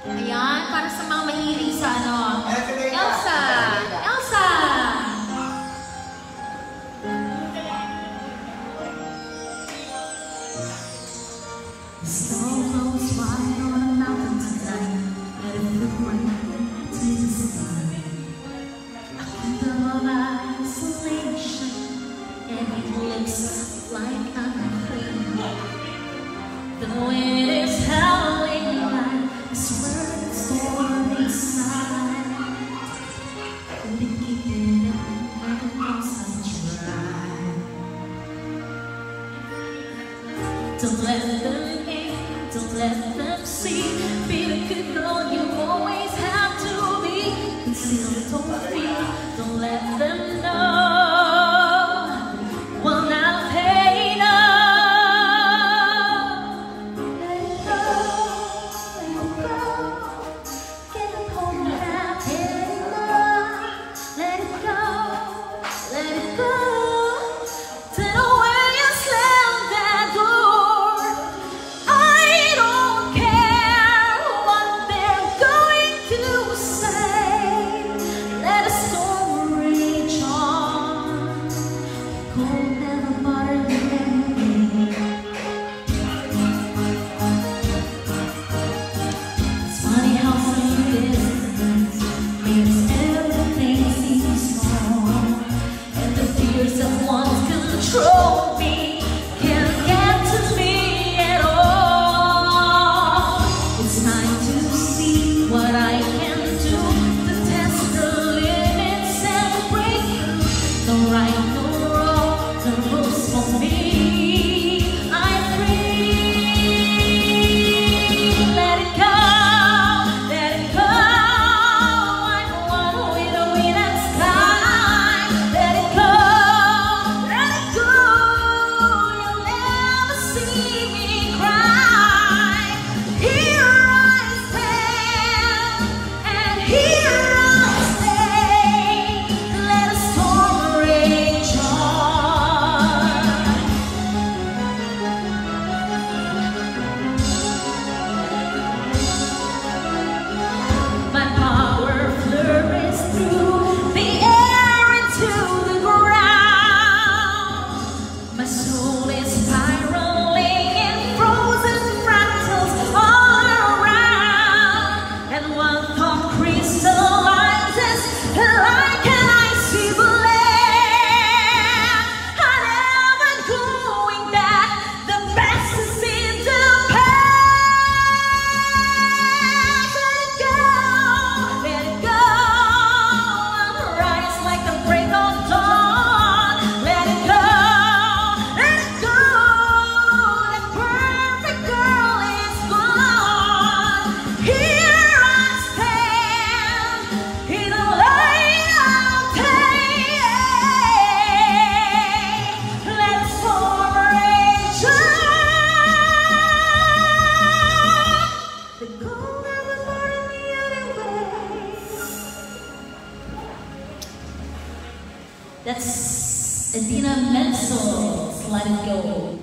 Ayan, para sa mga mahilig sa ano. Elsa! Elsa! The snow flows wide on a mountain tonight. Let it look right to the sky. A kingdom of isolation, and it looks like I'm free. The wind is howling like a swirling storm inside. Couldn't keep it up, cause I tried. Don't let them in, don't let them see. Be the good girl you always have to be. Conceal, don't feel, don't let them know. Well, now they know. Control me, can't get to me at all. It's time to see what I can do, to test the limits and break no right, no wrong, the rules for me. I'm free. Let it go, let it go. I'm one with the wind and sky. Let it go. That's Idina Menzel, Let It Go.